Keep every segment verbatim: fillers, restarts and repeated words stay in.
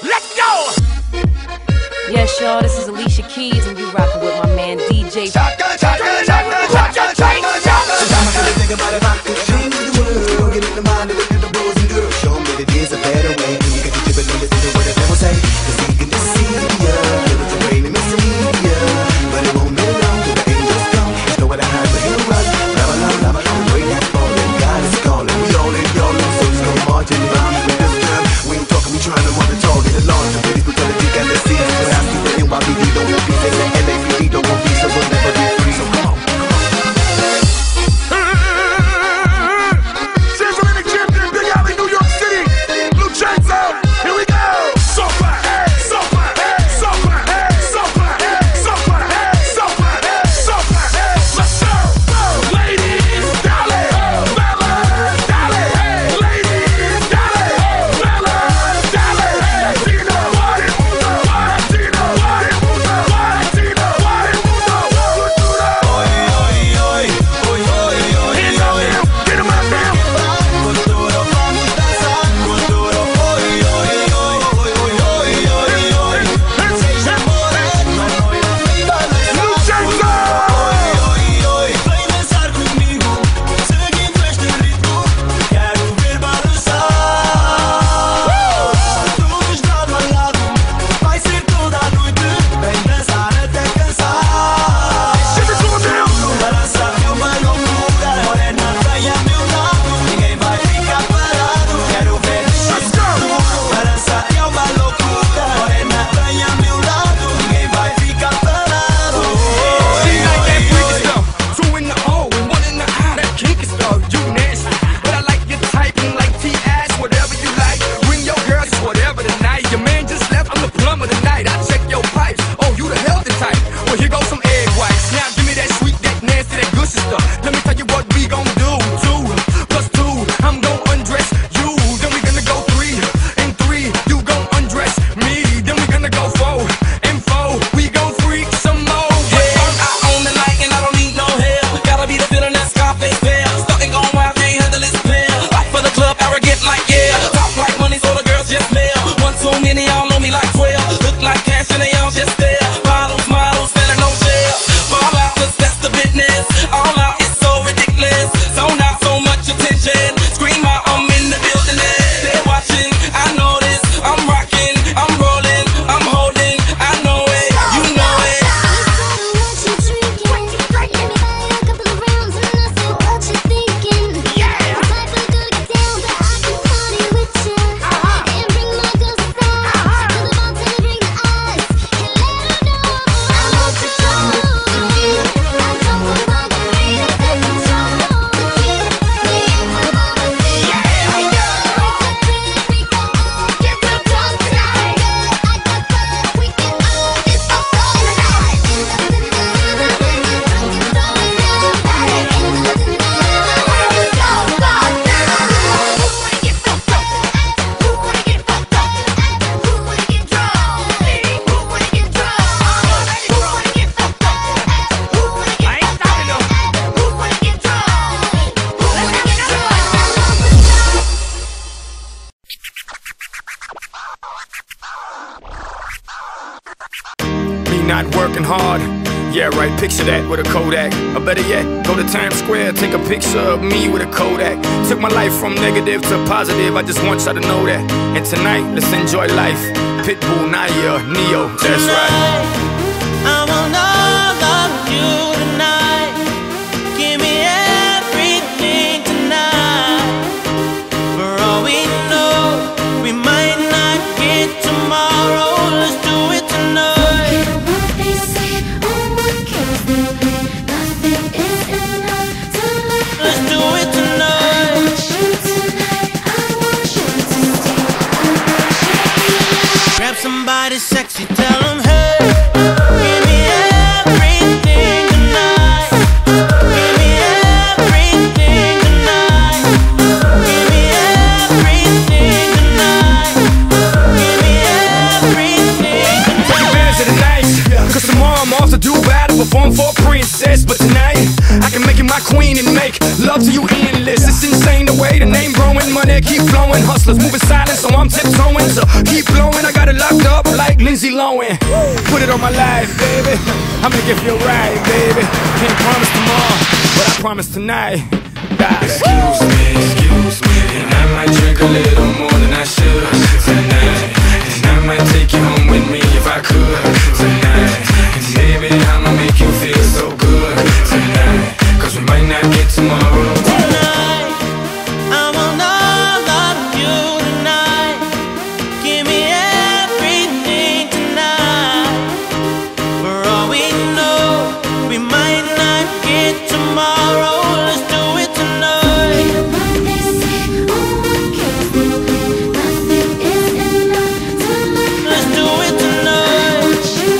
Let's go! Yes, y'all, this is Alicia Keys, and you rockin' with my man D J. Shotgun, shotgun, shotgun, shotgun, shotgun, shotgun. Sometimes I really think about if I could change the world, get in the mind of the boys and girls. Show 'em that it is a better way. When you get to tip it, don't listen to what the devil say. Cause he can deceive ya, give it your brain and mislead ya. But it won't be long till the angels come. There's nowhere to hide but he'll run. Love alone, love alone, bring that falling. God is calling, we all in, y'all in. So it's no marching around with this time. We ain't talking, we trying to want the target. The launch, the police brutality, got the seas. But I see the N Y P D don't want peace, and the L A P D don't want peace, so we'll never be free. So come on. Not working hard, yeah right, picture that with a Kodak. Or better yet, go to Times Square, take a picture of me with a Kodak. Took my life from negative to positive, I just want y'all to know that. And tonight, let's enjoy life. Pitbull, Naya, Neo, that's right. I will not love you tonight. Give me everything tonight. For all we know, we might not get tomorrow. Let's do it tonight. Somebody sexy, tell them, hey, give me everything tonight. Give me everything tonight. Give me everything tonight. Give me everything tonight. Take advantage of the night, cause tomorrow I'm off to Dubai to perform for a princess. But tonight, I can make you my queen and make love to you endless. It's insane the way the name growing, money keep flowing. Hustlers moving silent, so I'm tiptoeing. So keep blowing, I got a lot Lindsay Lohan. Put it on my life, baby. I make it feel right, baby. Can't promise tomorrow, but I promise tonight. Die. Excuse me, excuse me, and I might drink a little more than I should tonight. And I might take you home with me if I could tonight. And maybe I'ma make you feel so good tonight, cause we might not get tomorrow. Tonight, I want all of you tonight. Give me everything tonight. For all we know, we might not get tomorrow. Let's do it tonight. Let's do it tonight.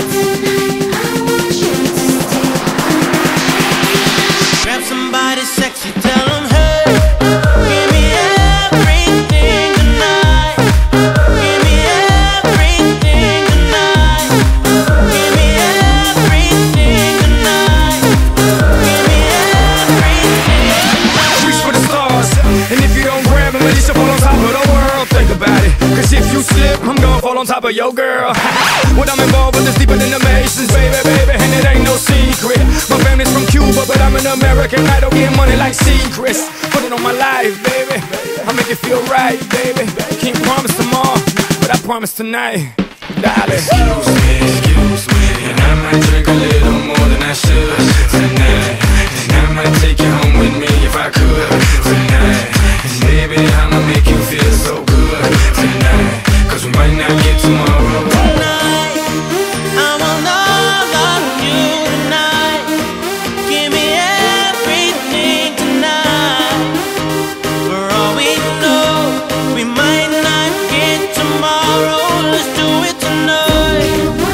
Grab somebody sexy, tell them, hey, give me everything tonight. Give me everything tonight. Give me everything tonight. Give me everything. Reach for the stars, and if you don't grab them, at least you'll fall on top of the world. Think about it, cause if you slip, I'm gonna fall on top of your girl. What I'm involved with is deeper than the Masons, baby, baby, and it ain't no secret. My family's from Cuba, but I'm an American idol, getting money like secrets. Put it on my life, baby, I make it feel right, baby. Can't promise tomorrow, but I promise tonight, darling. Excuse me, excuse me, and I might drink a little more than I should tonight. And I might take you home with me if I could tonight. And maybe I'ma make you feel so good tonight, cause we might not get tomorrow. Tonight, I want all of you tonight. Give me everything tonight. For all we know, we might not get tomorrow. Let's do it tonight.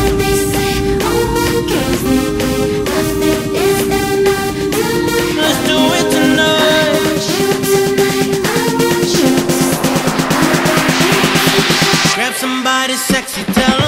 Let's do it tonight. Grab somebody sexy, tell